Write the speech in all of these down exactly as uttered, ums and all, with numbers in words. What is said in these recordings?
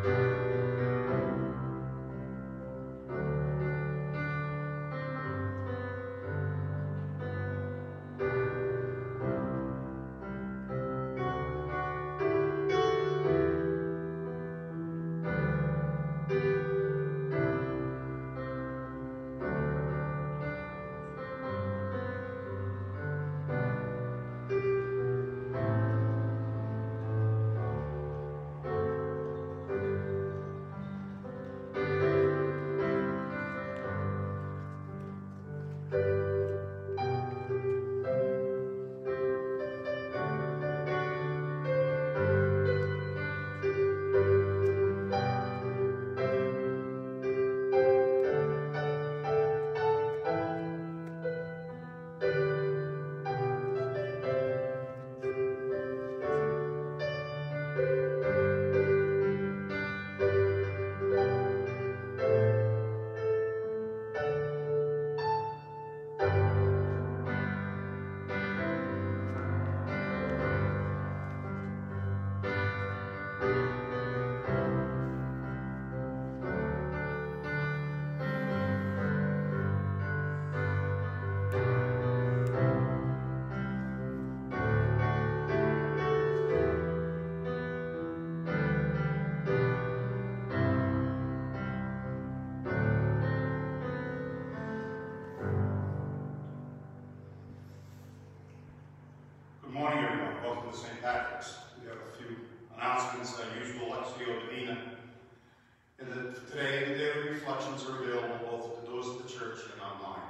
Good morning, everyone. Welcome to Saint Patrick's. We have a few announcements as usual. Let's go to Divina. And the, today, the daily reflections are available both at the doors of the church and online.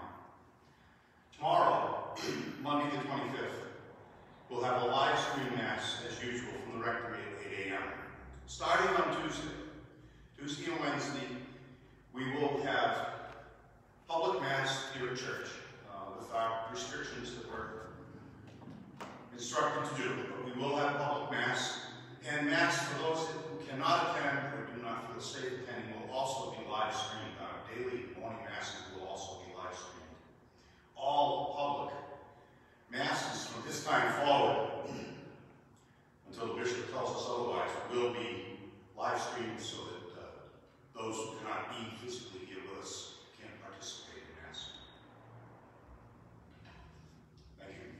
Tomorrow, Monday the twenty-fifth, we'll have a live stream mass as usual from the rectory at eight A M Starting on Tuesday, Tuesday and Wednesday, we will have public mass here at church uh, with our restrictions that we're instructed to do, but we will have public mass, and mass for those who cannot attend or do not feel safe attending will also be live streamed. Our daily morning masses will also be live streamed. All public masses from this time forward, until the bishop tells us otherwise, will be live streamed so that uh, those who cannot be physically here with us can participate in mass. Thank you.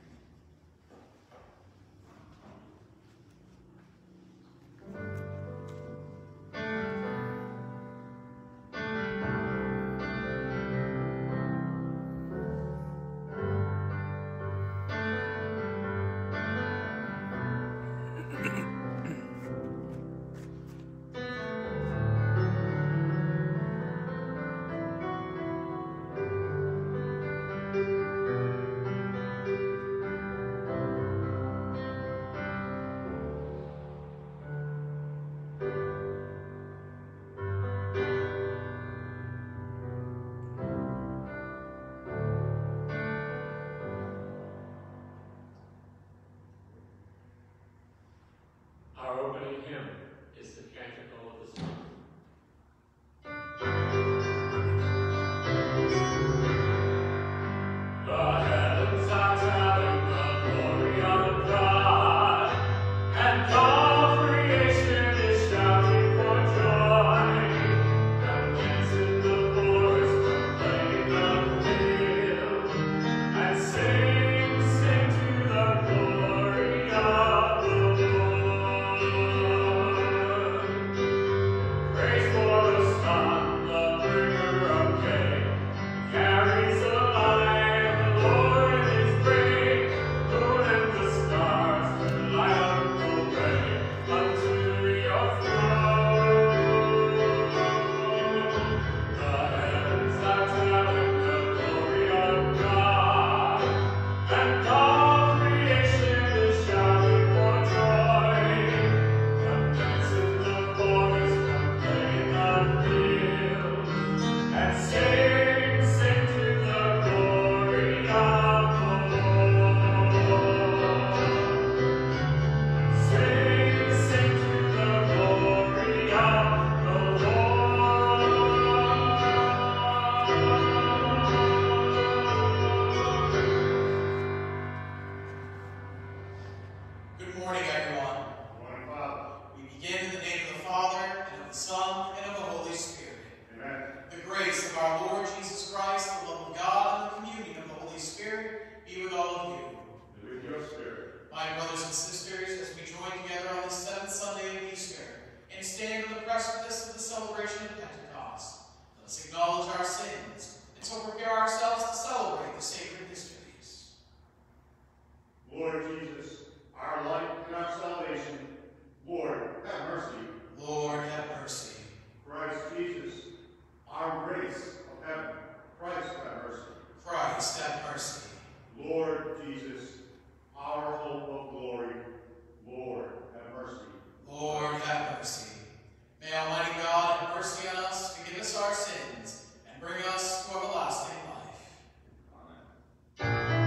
the Son, and of the Holy Spirit. Amen. The grace of our Lord Jesus Christ, the love of God, and the communion of the Holy Spirit be with all of you. And with your spirit. My brothers and sisters, as we join together on this seventh Sunday of Easter, and stand on the precipice of the celebration of Pentecost, let us acknowledge our sins, and so prepare ourselves to celebrate the sacred mysteries. Lord Jesus, our light and our salvation, Lord, have mercy. Lord, have mercy. Christ Jesus, our grace of heaven, Christ, have mercy. Christ, have mercy. Lord Jesus, our hope of glory, Lord, have mercy. Lord, have mercy. May Almighty God have mercy on us, forgive us our sins, and bring us to everlasting life. Amen.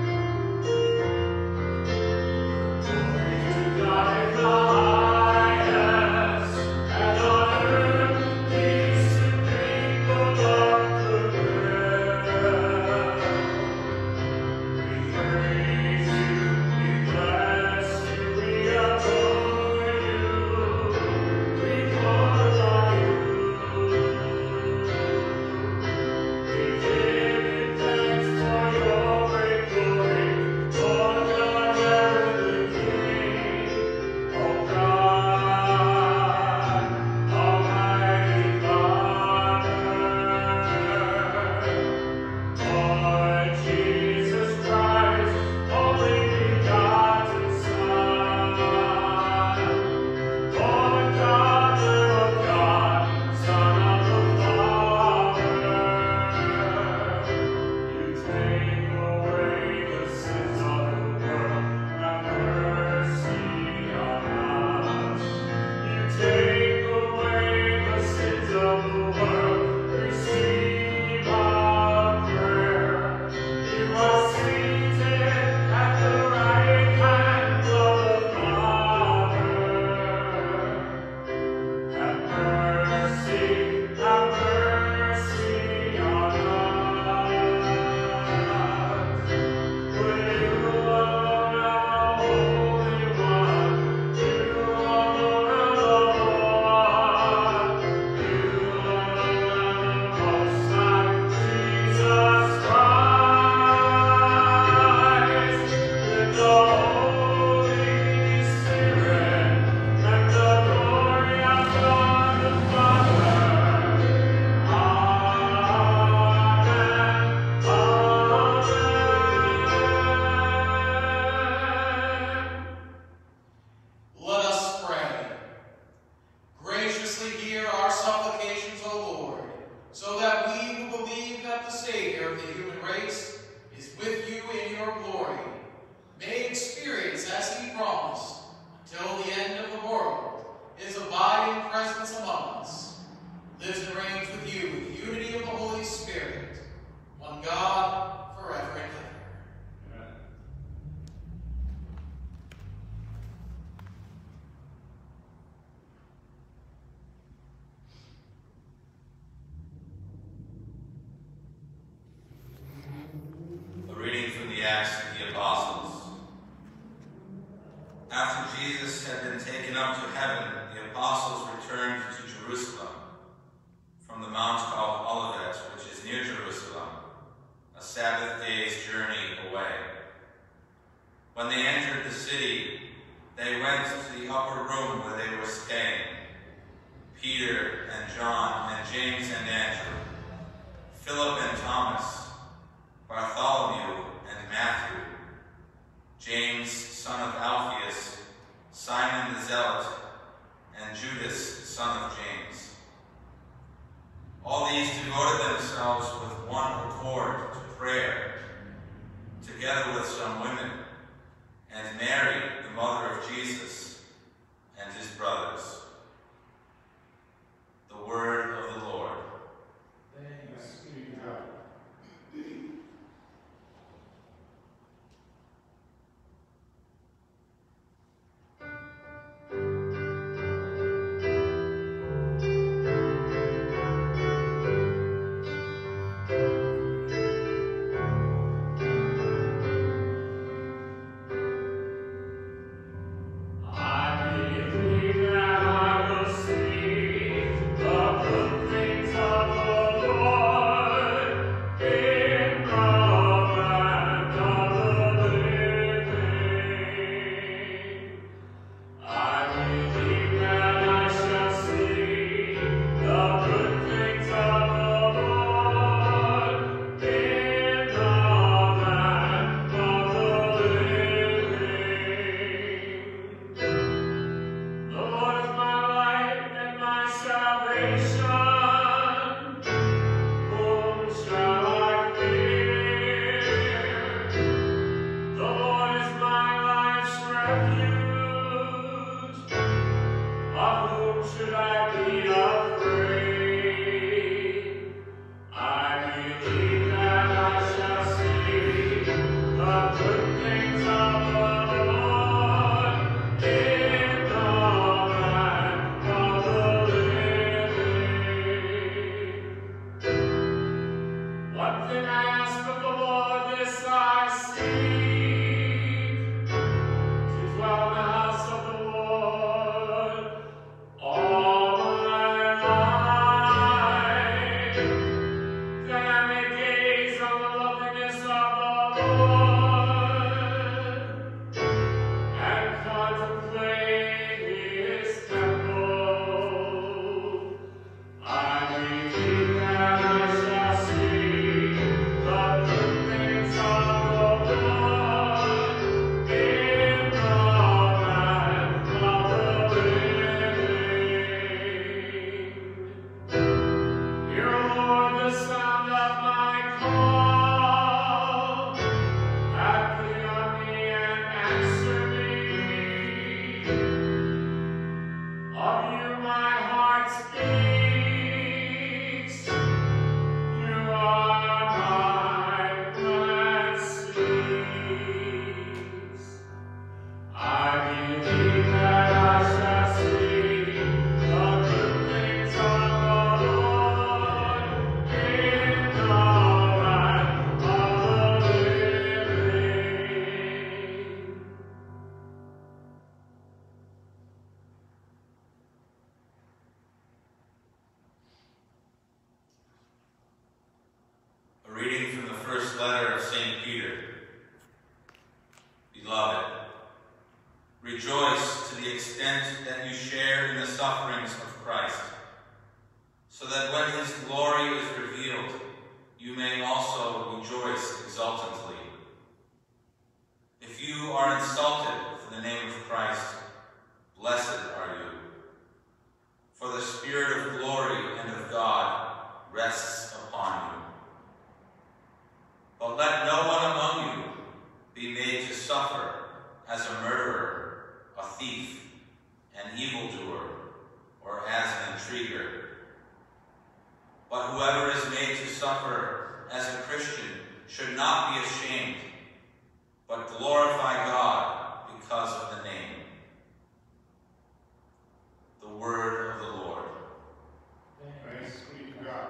After Jesus had been taken up to heaven, the apostles returned to Jerusalem from the mount called Olivet, which is near Jerusalem, a Sabbath day's journey away. When they entered the city, they went to the upper room where they were staying. Peter and John and James and Andrew, Philip and Thomas, Bartholomew and Matthew, James, son of Alphaeus, Simon the Zealot, and Judas, son of James. All these devoted themselves with one accord to prayer, together with some women, and Mary, the mother of Jesus, and his brothers. The word of the Lord. Thanks be to God. I believe that Rejoice to the extent that you share in the sufferings of Christ, so that when his glory is revealed, you may also rejoice exultantly. If you are insulted for the name of Christ, blessed are you. For the Spirit of glory and of God rests upon you. But let no one among you be made to suffer as a murderer, a thief, an evildoer, or as an intriguer. But whoever is made to suffer as a Christian should not be ashamed, but glorify God because of the name. The word of the Lord. Thanks be to God.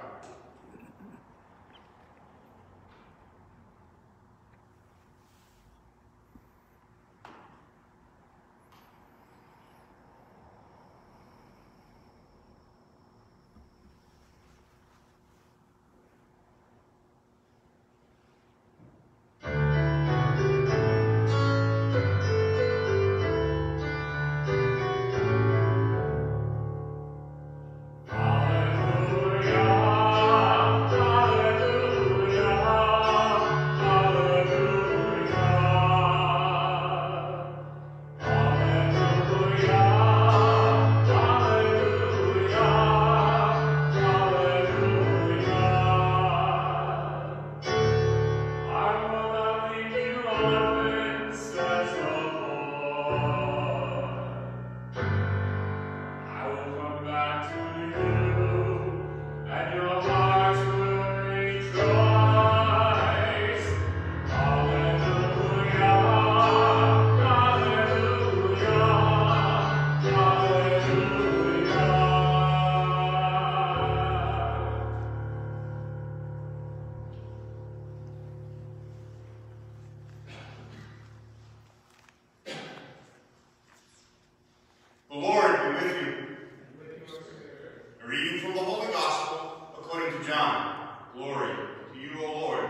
The Lord be with you. A reading from the Holy Gospel according to John. Glory to you, O Lord.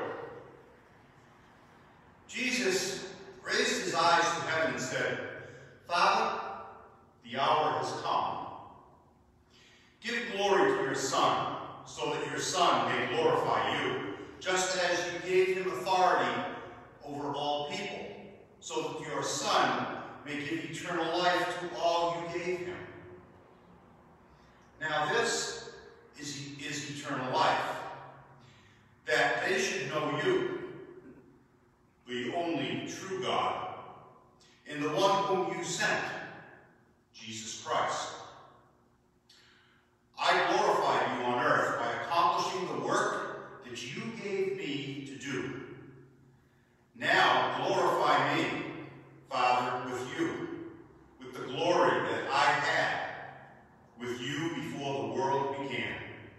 Jesus raised his eyes to heaven and said, Father, the hour has come. Give glory to your Son, so that your Son may glorify you, just as you gave him authority over all people, so that your Son may give eternal life to all you gave him. Now this before the world began.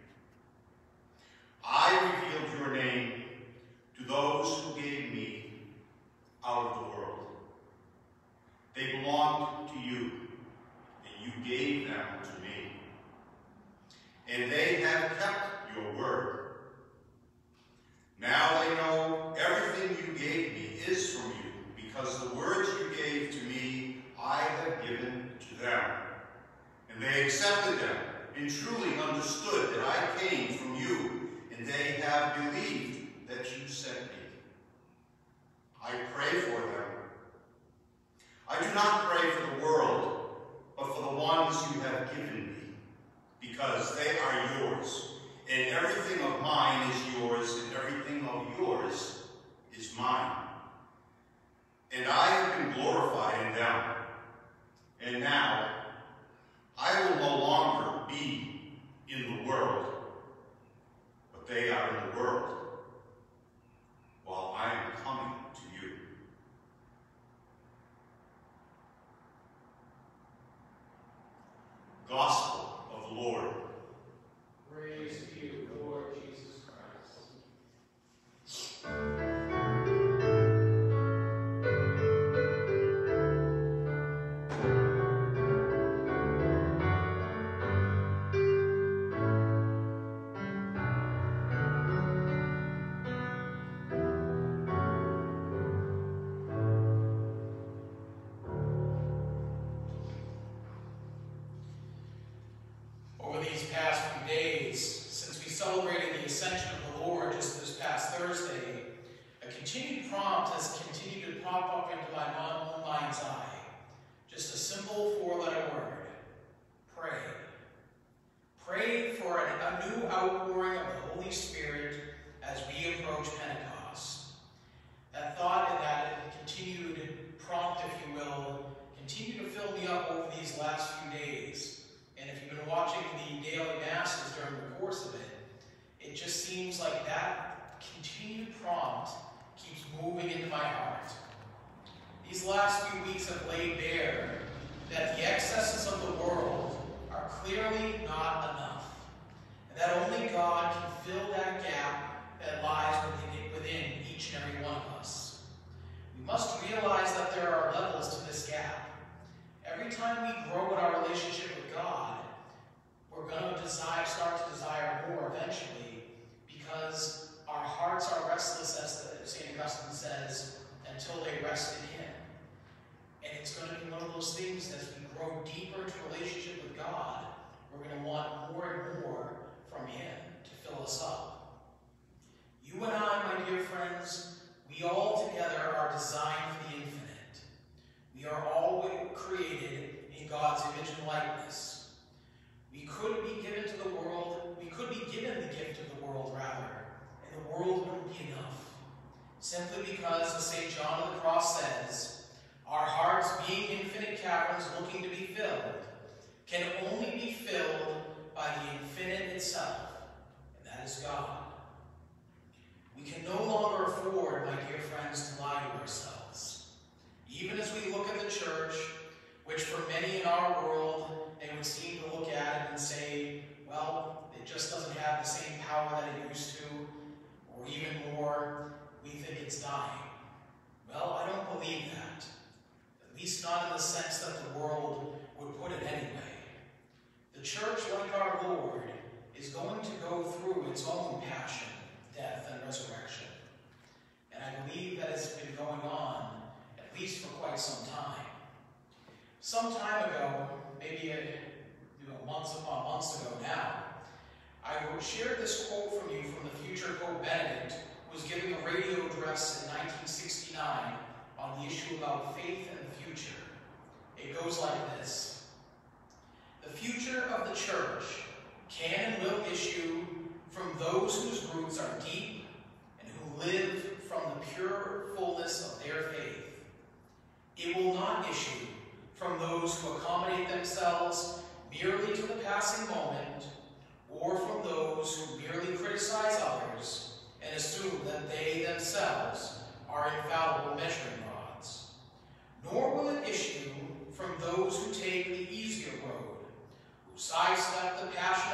I revealed your name to those who gave me out of the world. They belonged to you, and you gave them to me. And they have kept your word. Now they know everything you gave me is from you, because the words you gave to me I have given to them. And they accepted them, and truly understood that I came from you, and they have believed that you sent me. I pray for them. I do not pray for the world, but for the ones you have given me, because they are yours, and everything of mine is yours, and everything of yours is mine. And I have been glorified in them. And now, I will no longer be in the world, but they are in the world, while I am coming to you. Gospel of the Lord. Praise to you, Lord Jesus Christ. Over these past few days, since we celebrated the Ascension of the Lord just this past Thursday, a continued prompt has continued to pop up into my own mind's eye. Just a simple four-letter word: pray. Pray for an, a new outpouring of the Holy Spirit as we approach Pentecost. That thought and that continued prompt, if you will, continue to fill me up over these last few days. And if you've been watching the daily masses during the course of it, it just seems like that continued prompt keeps moving into my heart. These last few weeks have laid bare that the excesses of the world are clearly not enough, and that only God can fill that gap that lies within, within each and every one of us. We must realize that there are levels to this gap. Every time we grow in our relationship with God, we're going to desire, start to desire more eventually, because our hearts are restless, as the, Saint Augustine says, until they rest in Him. And it's going to be one of those things that as we grow deeper into relationship with God, we're going to want more and more from Him to fill us up. You and I, my dear friends, we all together are designed for the infinite. We are all created in God's image and likeness. We could be given to the world, we could be given the gift of the world, rather, and the world wouldn't be enough. Simply because, as Saint John of the Cross says, our hearts, being infinite caverns looking to be filled, can only be filled by the infinite itself, and that is God. We can no longer afford, my dear friends, to lie to ourselves. Even as we look at the church, which for many in our world, they would seem to look at it and say, well, it just doesn't have the same power that it used to, or even more, we think it's dying. Well, I don't believe that. At least not in the sense that the world would put it anyway. The church, like our Lord, is going to go through its own passion, death, and resurrection. And I believe that it's been going on, at least for quite some time. Some time ago, maybe a, you know, months upon months ago now, I shared this quote from you from the future Pope Benedict, who was giving a radio address in nineteen sixty-nine on the issue about faith and the future. It goes like this: the future of the church can and will issue from those whose roots are deep and who live from the pure fullness of their faith. It will not issue from those who accommodate themselves merely to the passing moment, or from those who merely criticize others and assume that they themselves are infallible measuring rods. Nor will it issue from those who take the easier road, who sidestep the passion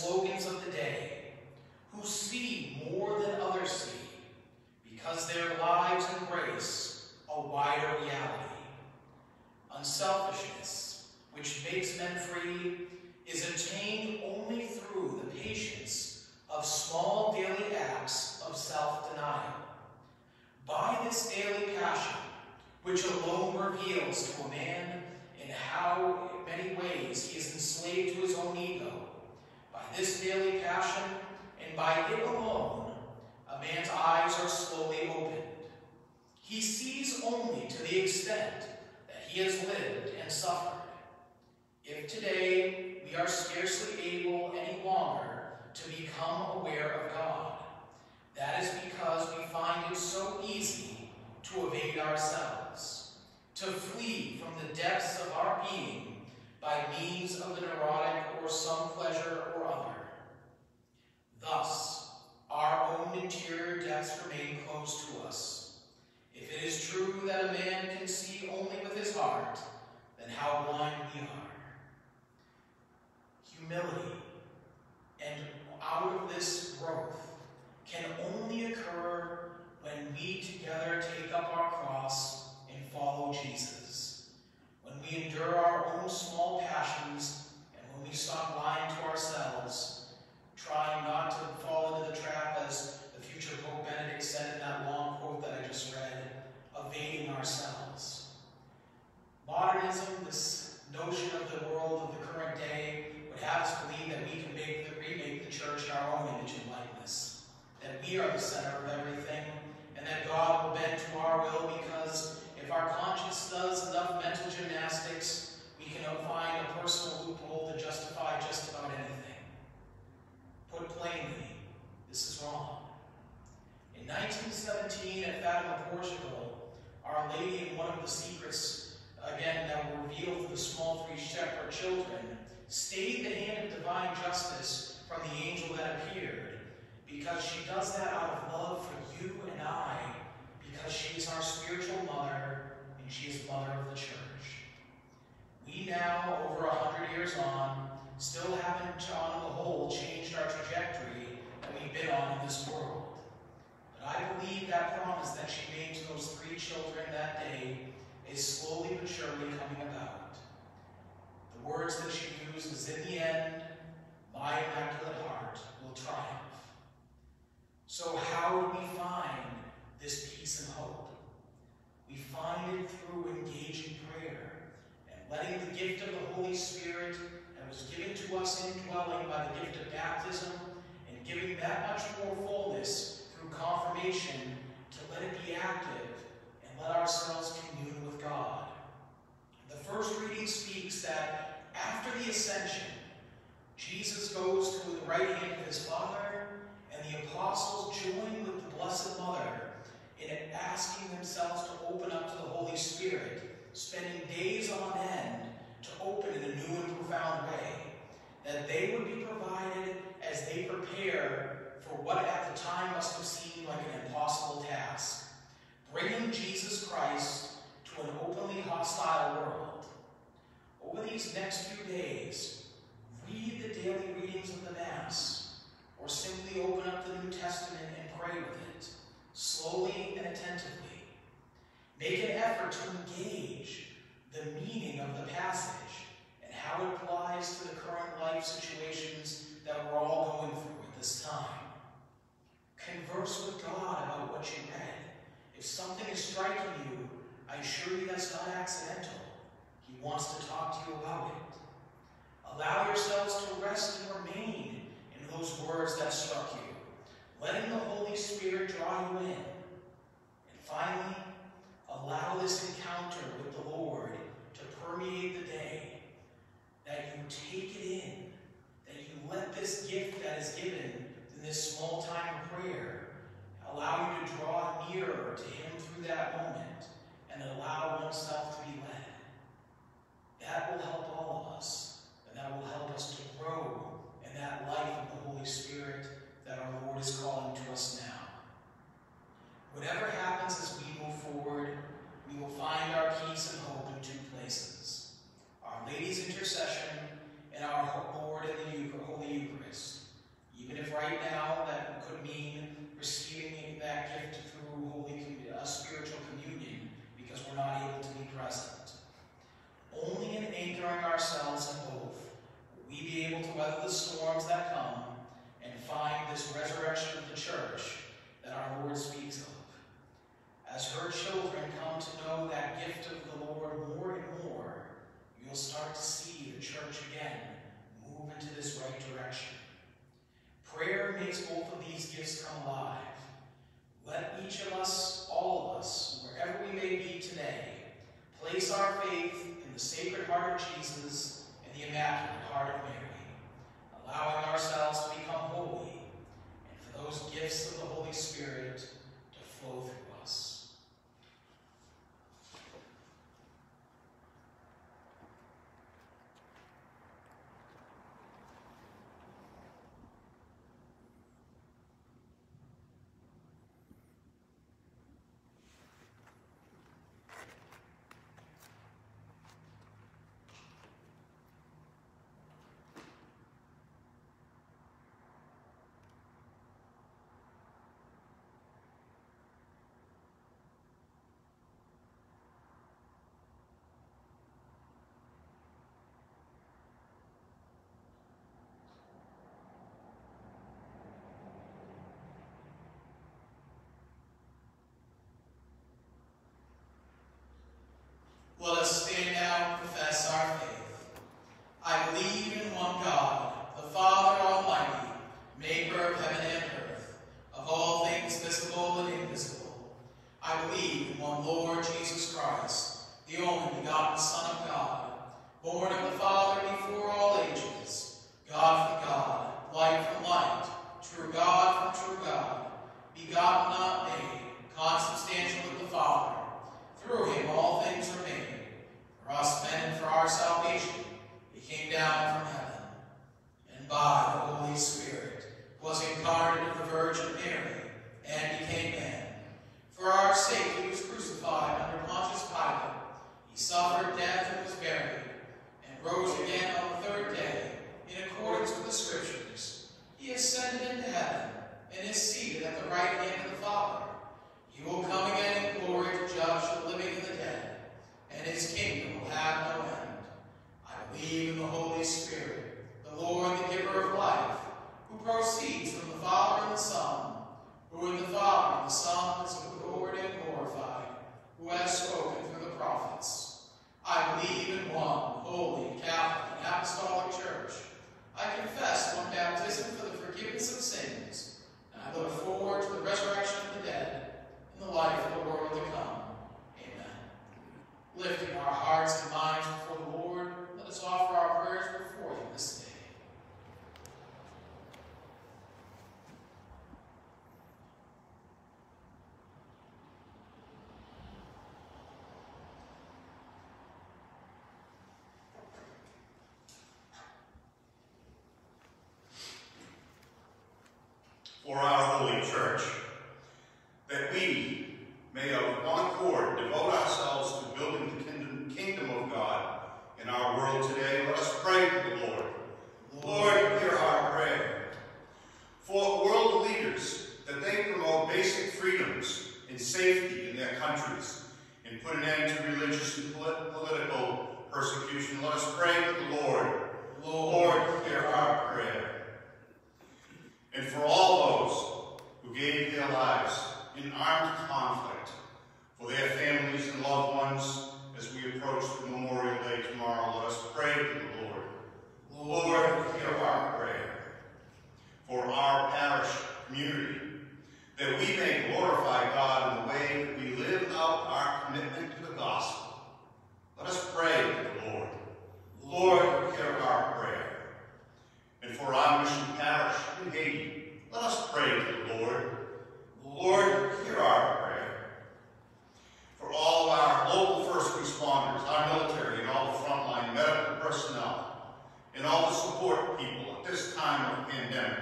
slogans of the day, who see more than others see, because their lives embrace a wider reality. Unselfishness, which makes men free, is attained only through the patience of small daily acts of self-denial. By this daily passion, which alone reveals to a man in how many ways he is enslaved to his own ego, by this daily passion, and by it alone, a man's eyes are slowly opened. He sees only to the extent that he has lived and suffered. If today we are scarcely able any longer to become aware of God, that is because we find it so easy to evade ourselves, to flee from the depths of our being by means of the neurotic or some pleasure or other. Thus, our own interior depths remain closed to us. If it is true that a man can see only with his heart, then how blind we are. Humility, and out of this growth, can only occur when we together take up our cross and follow Jesus. When we endure our own small passions, and when we stop lying to ourselves, trying not to fall into the trap, as the future Pope Benedict said in that long quote that I just read, evading ourselves. Modernism, this notion of the world of the current day, would have us believe that we can make the, remake the church in our own image and likeness, that we are the center of everything, and that God will bend to our will, because if our conscience does enough mental gymnastics, we can find a personal loophole to justify just about anything. Put plainly, this is wrong. In nineteen seventeen at Fatima, Portugal, Our Lady, in one of the secrets, again, that were revealed to the small three shepherd children, stayed the hand of divine justice from the angel that appeared, because she does that out of love for you and I, because she is our spiritual mother, and she is mother of the church. We now, over a hundred years on, still haven't, on the whole, changed our trajectory that we've been on in this world. But I believe that promise that she made to those three children that day is slowly but surely coming about. The words that she used is, in the end, my Immaculate Heart will triumph. So how do we find this peace and hope? We find it through engaging prayer and letting the gift of the Holy Spirit that was given to us indwelling by the gift of baptism, and giving that much more fullness through confirmation, to let it be active and let ourselves commune with God. The first reading speaks that after the ascension, Jesus goes to the right hand of his Father, and the apostles join with the Blessed Mother in asking themselves to open up to the Holy Spirit, spending days on end to open in a new and profound way, that they would be provided as they prepare for what at the time must have seemed like an impossible task, bringing Jesus Christ to an openly hostile world. Over these next few days, read the daily readings of the Mass, or simply open up the New Testament and pray with it, slowly and attentively. Make an effort to engage the meaning of the passage and how it applies to the current life situations that we're all going through at this time. Converse with God about what you read. If something is striking you, I assure you that's not accidental. He wants to talk to you about it. Allow yourselves to rest and remain in those words that struck you, letting the Holy Spirit draw you in. And finally, allow this encounter with the Lord to permeate the day, that you take it in, that you let this gift that is given in this small time of prayer allow you to draw nearer to him through that moment, and allow oneself to be led. That will help all of us, and that will help us to grow in that life of the Holy Spirit that our Lord is calling to us now. Whatever happens as we move forward, we will find our peace and hope in two places: Our Lady's intercession and our Lord in the Holy Eucharist. makes both of these gifts come alive. Let each of us, all of us, wherever we may be today, place our faith in the Sacred Heart of Jesus and the Immaculate Heart of Mary, allowing ourselves to become holy, and for those gifts of the Holy Spirit to flow through us. Let us stand now and profess our faith. I believe in one God, the Father Almighty, maker of heaven and earth, of all things visible and invisible. I believe in one Lord Jesus Christ, the only begotten Son of God, born of the Father before all ages, God from God, light from light, true God from true God, begotten not made, consubstantial with the Father. Through him all things were made. For us men and for our salvation, he came down from heaven, and by the Holy Spirit was incarnate of the Virgin Mary, and became man. For our sake he was crucified under Pontius Pilate. He suffered death and was buried, and rose again on the third day, in accordance with the Scriptures. He ascended into heaven, and is seated at the right hand of the Father. He will come again in glory to judge the living and the dead, and his kingdom will have no end. I believe in the Holy Spirit, the Lord, the giver of life, who proceeds from the Father and the Son, who in the Father and the Son is adored and glorified, who has spoken through the prophets. I believe in one holy, Catholic, and Apostolic Church. I confess one baptism for the forgiveness of sins, and I look forward to the resurrection of the dead and the life of the world to come. Amen. Lifting our hearts and minds before the Lord, let us offer our prayers before him this day. For our holy church, that we may of one accord devote ourselves to building the kingdom, kingdom of God in our world today, let us pray to the Lord. Lord, hear our prayer. For world leaders, that they promote basic freedoms and safety in their countries, and put an end to religious and polit political persecution, let us pray to the Lord. Lord, hear our prayer. And for all those who gave their lives in armed conflict, for their families and loved ones, as we approach the Memorial Day tomorrow, let us pray to the Lord. Lord, hear our prayer. For our parish community, that we may glorify God in the way that we live out our commitment to the gospel, let us pray to the Lord. Lord, hear our prayer. And for our mission parish in Haiti, let us pray to the Lord. Lord, hear our prayer. For all of our local first responders, our military, and all the frontline medical personnel, and all the support people at this time of the pandemic,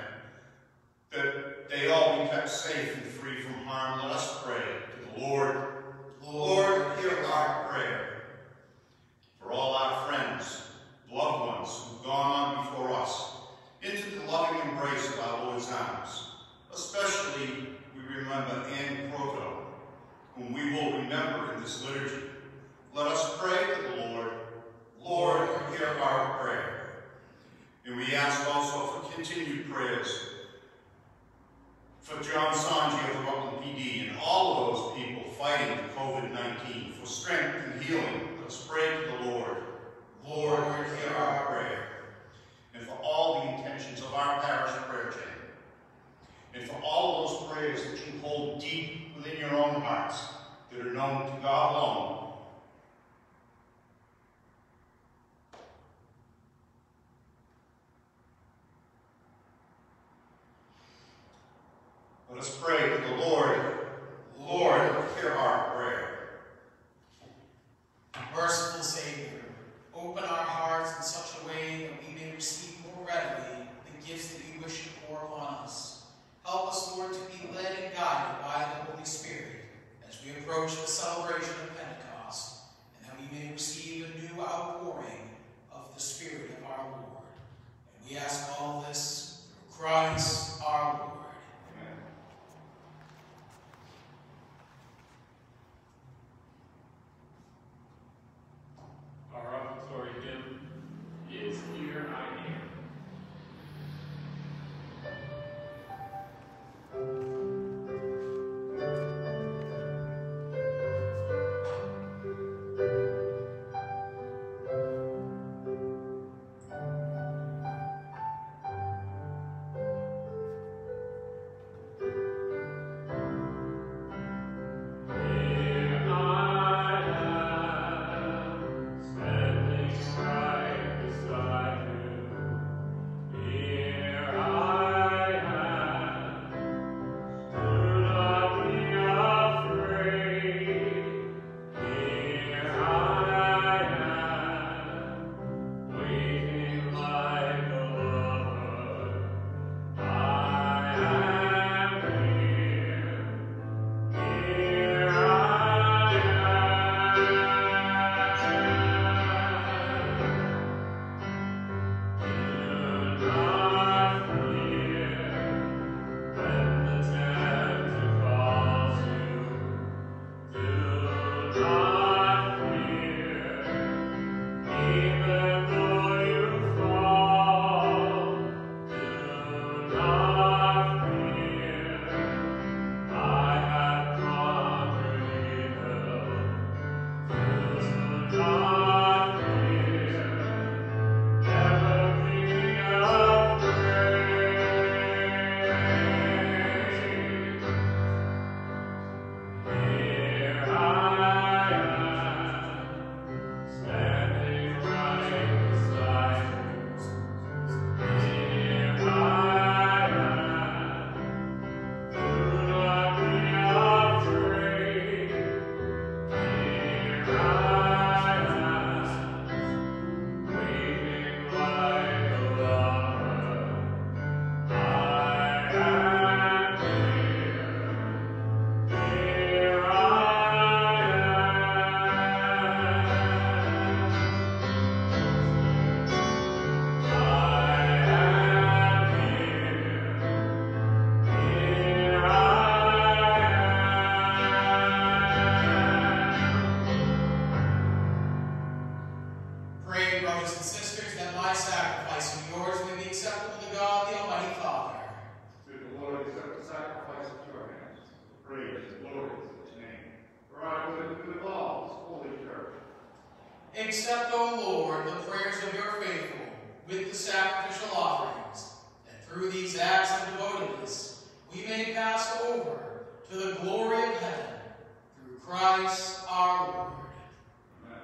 that they all be kept safe and free from harm, let us pray to the Lord. Lord, hear our prayer. For all our friends, loved ones who've gone on before us, into the loving embrace of our Lord's arms. Especially, we remember Anne Proto, whom we will remember in this liturgy. Let us pray to the Lord. Lord, hear our prayer. And we ask also for continued prayers for John Sanji of the Rutland P D and all of those people fighting COVID nineteen, for strength and healing. Let us pray to the Lord. Lord, hear our prayer. And for all the intentions of our parish prayer chain. prayers that you hold deep within your own hearts, that are known to God alone. Let us pray to the Lord. Lord, hear our prayer. Merciful Savior, open our hearts in such a way that we may receive more readily the gifts that you wish to pour upon us. Help us, Lord, to be led and guided by the Holy Spirit as we approach the celebration of Pentecost, and that we may receive a new outpouring of the Spirit of our Lord. And we ask all this through Christ our Lord. Our offertory hymn is Here I Am. Accept, O Lord, the prayers of your faithful with the sacrificial offerings, that through these acts of devotedness we may pass over to the glory of heaven, through Christ our Lord. Amen.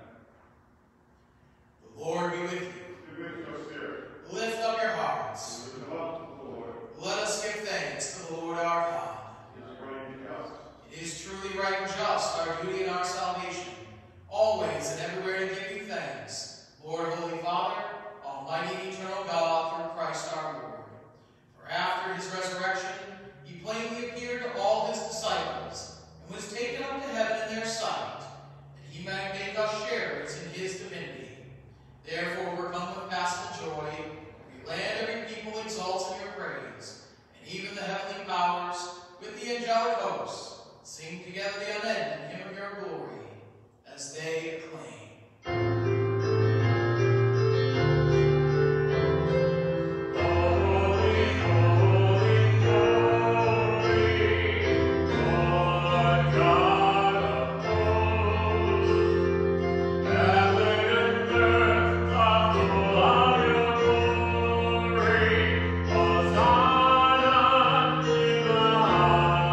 The Lord be with you. And with your spirit. Lift up your hearts. Lift them up to the Lord. Let us give thanks to the Lord our God. It is right and just. It is truly right and just, our duty and our salvation, always and everywhere to give you thanks, Lord, Holy Father, Almighty and eternal God, through Christ our Lord. For after his resurrection, he plainly appeared to all his disciples, and was taken up to heaven in their sight, that he might make us sharers in his divinity. Therefore, we're come with paschal joy. Every land, every people exalts in your praise, and even the heavenly powers, with the angelic hosts, sing together the unending hymn of your glory, as they acclaim. Hosanna in the highest.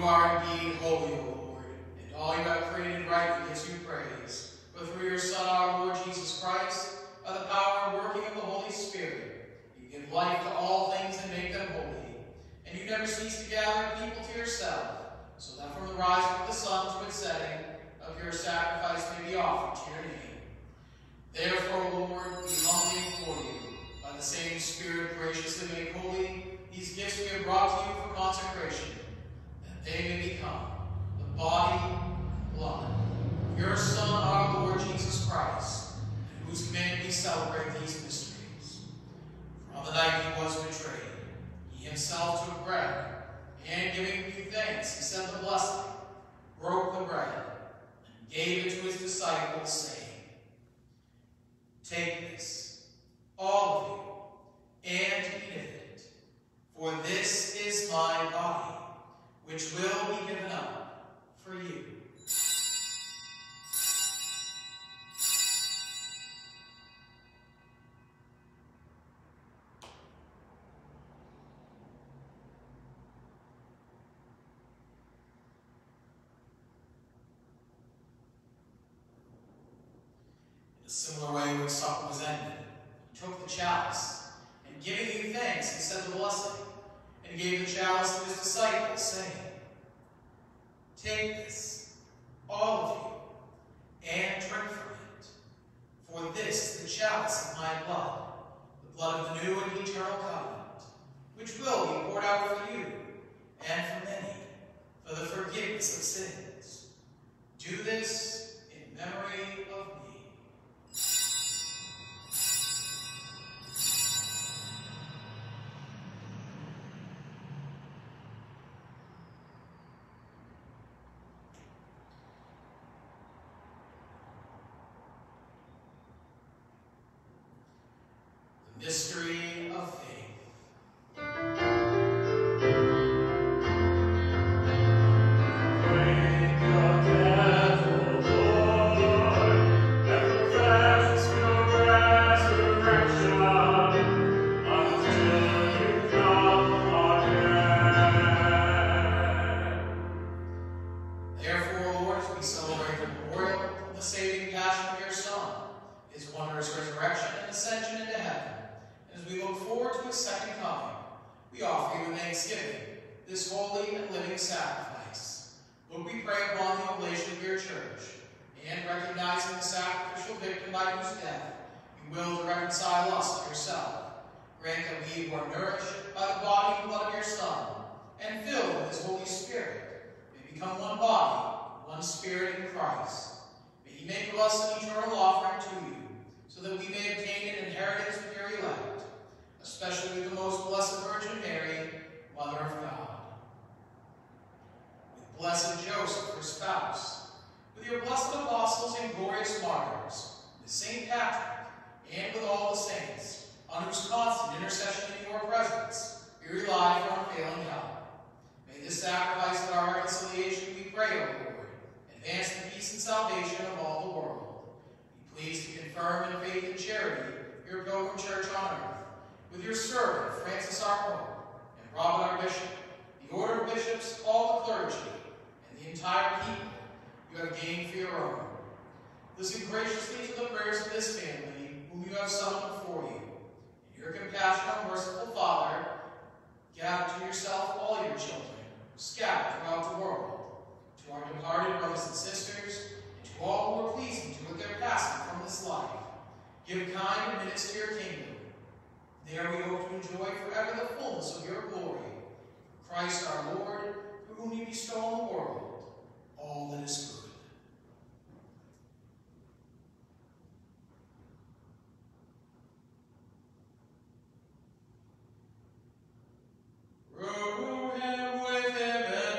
are indeed holy, O Lord, and all you have created rightly gives you praise. But through your Son, our Lord Jesus Christ, by the power and working of the Holy Spirit, you give life to all things and make them holy. And you never cease to gather people to yourself, so that from the rising of the sun to its setting, a pure sacrifice may be offered to your name. Therefore, Lord, we humbly implore you, by the same Spirit graciously make holy these gifts we have brought to you for consecration, that they may become the body and blood of your Son, our Lord Jesus Christ, in whose command we celebrate these mysteries. For on the night he was betrayed, he himself took bread, and giving you thanks, he said the blessing, broke the bread, and gave it to his disciples, saying, "Take this, all of you, and eat of it, for this is my body, which will be given up for you." In a similar way, when supper was ended, he took the chalice, and giving you thanks, he said the blessing, and gave the chalice to his disciples, saying, "Take this, all of you, and drink from it, for this is the chalice of my blood, the blood of the new and eternal covenant, which will be poured out for you, and for many, for the forgiveness of sins. Do this in memory of me." Mystery of faith. Bring your death, O Lord, and profess your resurrection until you come again. Therefore, Lord, as we celebrate the memorial of the saving passion of your Son, his wondrous resurrection and ascension into heaven, and as we look forward to his second coming, we offer you in thanksgiving this holy and living sacrifice. Lord, we pray upon the oblation of your church, and recognizing the sacrificial victim by whose death you will to reconcile us to yourself, grant that we who are nourished by the body and blood of your Son, and filled with his Holy Spirit, may become one body, one spirit in Christ. May he make of us an eternal offering to you, so that we may obtain an inheritance with your elect, especially with the most blessed Virgin Mary, Mother of God, with blessed Joseph, her spouse, with your blessed apostles and glorious martyrs, with Saint Patrick, and with all the saints, on whose constant intercession in your presence we rely for unfailing help. May this sacrifice of our reconciliation, we pray, O Lord, advance the peace and salvation of all the world. Be pleased to confirm in faith and charity your pilgrim church on earth, with your servant Francis our Pope, and Robert our Bishop, the order of bishops, all the clergy, and the entire people you have gained for your own. Listen graciously to the prayers of this family, whom you have summoned before you. In your compassion, O merciful Father, gather to yourself all your children, scattered throughout the world, to our departed brothers and sisters, and to all who are pleasing to with their passing from this life. Give kind minutes to your kingdom. There we hope to enjoy forever the fullness of your glory. Christ our Lord, through whom you bestow on the world all that is good. Through him, with him, and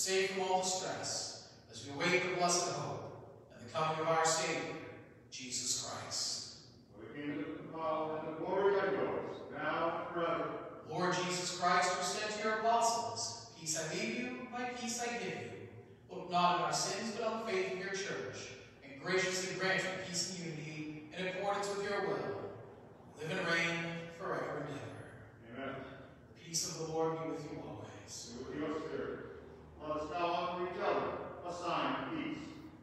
safe from all distress, as we await the blessed hope and the coming of our Savior, Jesus Christ. For the kingdom, the power, and the glory are yours, now and forever. Lord Jesus Christ, who said to your apostles, peace I leave you, my peace I give you. Look not on our sins, but on the faith of your church, and graciously grant you peace and unity in accordance with your will. Live and reign forever and ever. Amen. The peace of the Lord be with you always. And with your spirit. Let us now offer each other a sign of peace.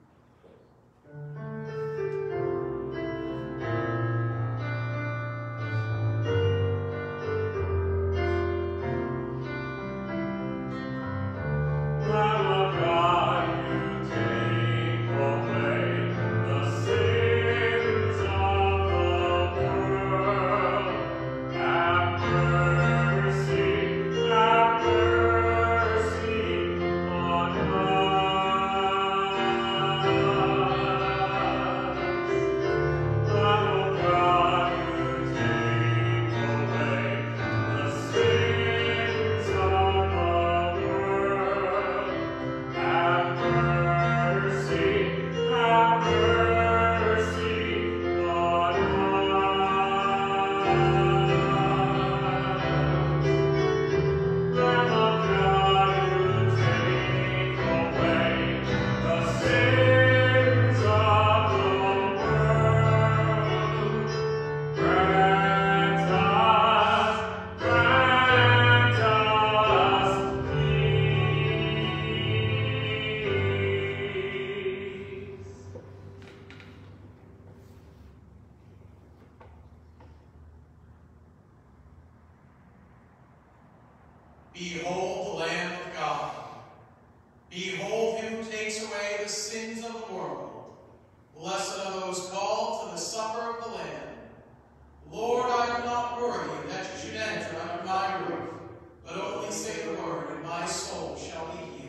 Behold the Lamb of God. Behold him who takes away the sins of the world. Blessed are those called to the supper of the Lamb. Lord, I am not worthy that you should enter under my roof, but only say the word, and my soul shall be healed.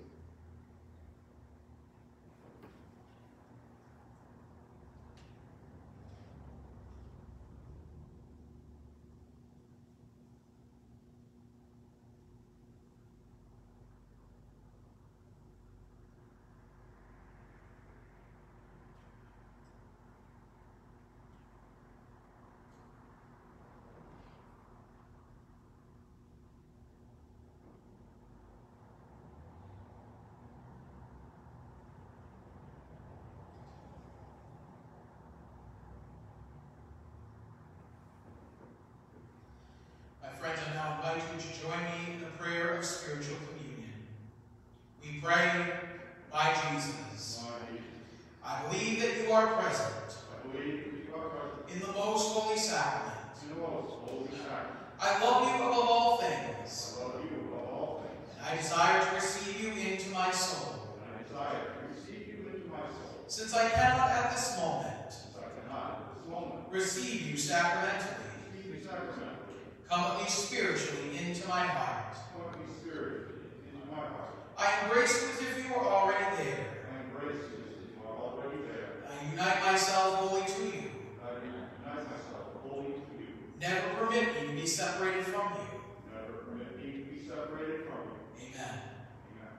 My friends, I now invite you to join me in the prayer of spiritual communion. We pray, by Jesus, I believe that you are present I believe that you are present in the most holy sacrament. in the most holy sacrament. I love you above all things, I love you above all things, and I desire to receive you into my soul. and I desire to receive you into my soul. Since I cannot at this moment Since I cannot at this moment receive you sacramentally, receive you sacramentally, come at least spiritually into my heart. come me spiritually into my heart. I embrace you as if you were already there. I embrace you as you are already there. I unite myself wholly to you. I unite myself wholly to you. Never permit me to be separated from you. Never permit me to be separated from you. Amen. Amen.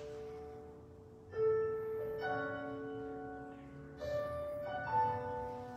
Thank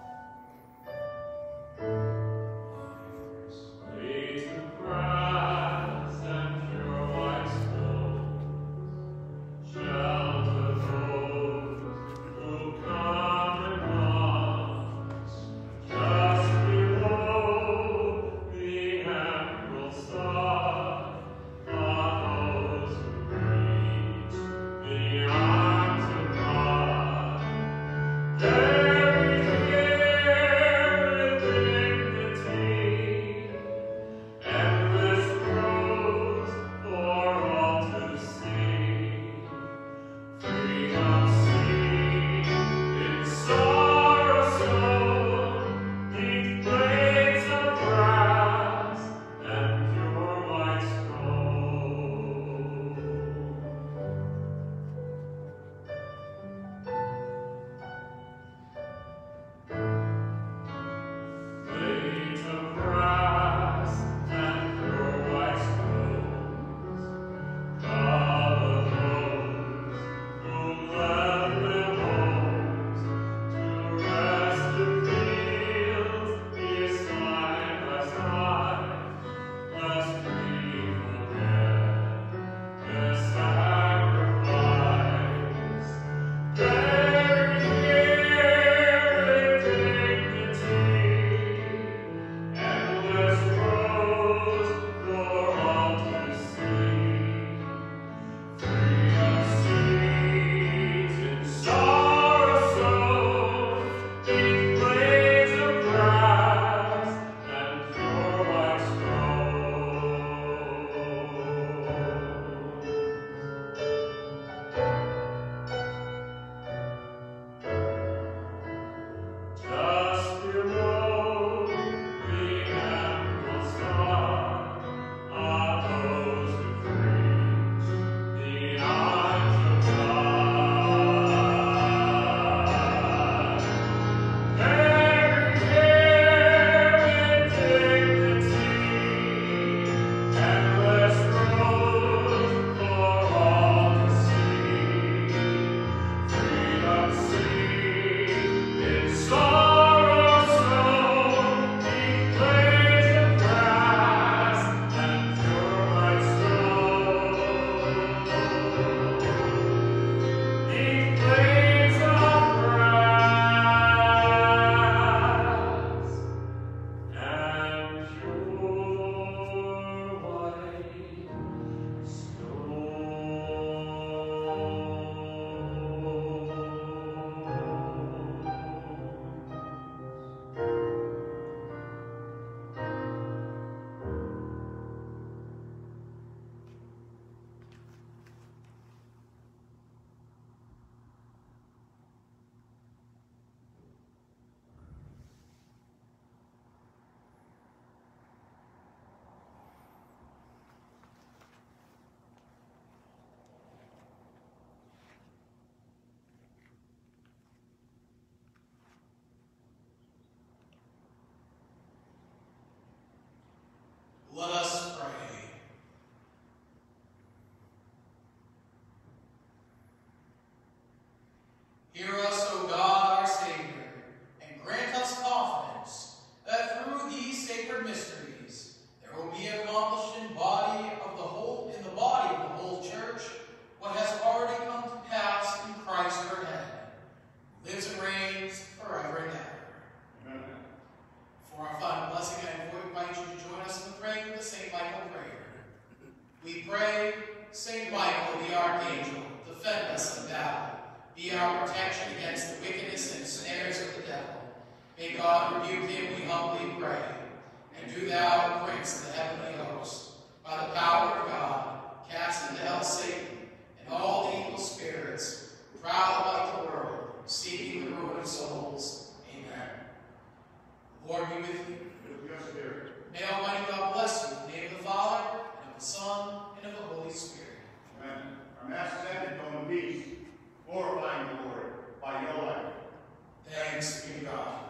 May God rebuke him, we humbly pray. And do thou, O Prince of the heavenly host, by the power of God, cast into hell Satan and all the evil spirits who prowl about the world, seeking the ruin of souls. Amen. The Lord be with you. With your spirit. May Almighty God bless you in the name of the Father, and of the Son, and of the Holy Spirit. Amen. Our Mass is ended. Go in peace, glorifying the Lord by your life. Thanks be to God.